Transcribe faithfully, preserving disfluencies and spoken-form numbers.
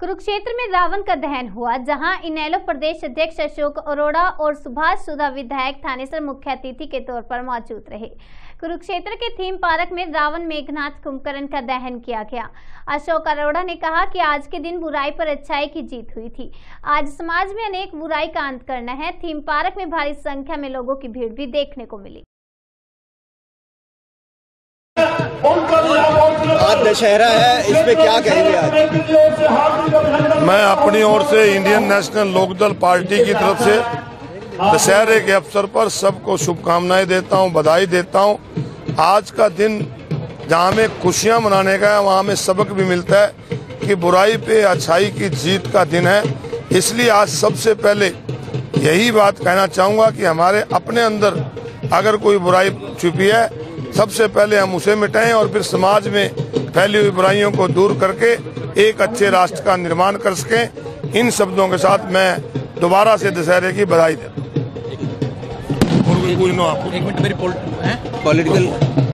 कुरुक्षेत्र में रावण का दहन हुआ, जहां इनेलो प्रदेश अध्यक्ष अशोक अरोड़ा और सुभाष सुधा विधायक थानेसर मुख्य अतिथि के तौर पर मौजूद रहे। कुरुक्षेत्र के थीम पार्क में रावण मेघनाथ कुंभकर्ण का दहन किया गया। अशोक अरोड़ा ने कहा कि आज के दिन बुराई पर अच्छाई की जीत हुई थी। आज समाज में अनेक बुराई का अंत करना है। थीम पार्क में भारी संख्या में लोगों की भीड़ भी देखने को मिली। आज दशहरा है, इस पे क्या कहेंगे? आज मैं अपनी ओर से इंडियन नेशनल लोकदल पार्टी की तरफ से दशहरे के अवसर पर सबको शुभकामनाएं देता हूं, बधाई देता हूं। आज का दिन जहां में खुशियां मनाने का है, वहां में सबक भी मिलता है कि बुराई पे अच्छाई की जीत का दिन है। इसलिए आज सबसे पहले यही बात कहना चाहूंगा कि हमारे अपने अंदर अगर कोई बुराई छुपी है, सबसे पहले हम उसे मिटाएं और फिर समाज में फैली हुई बुराइयों को दूर करके एक अच्छे राष्ट्र का निर्माण कर सकें। इन शब्दों के साथ मैं दोबारा से दशहरे की बधाई देता हूँ। एक मिनट, मेरी पॉलिटिकल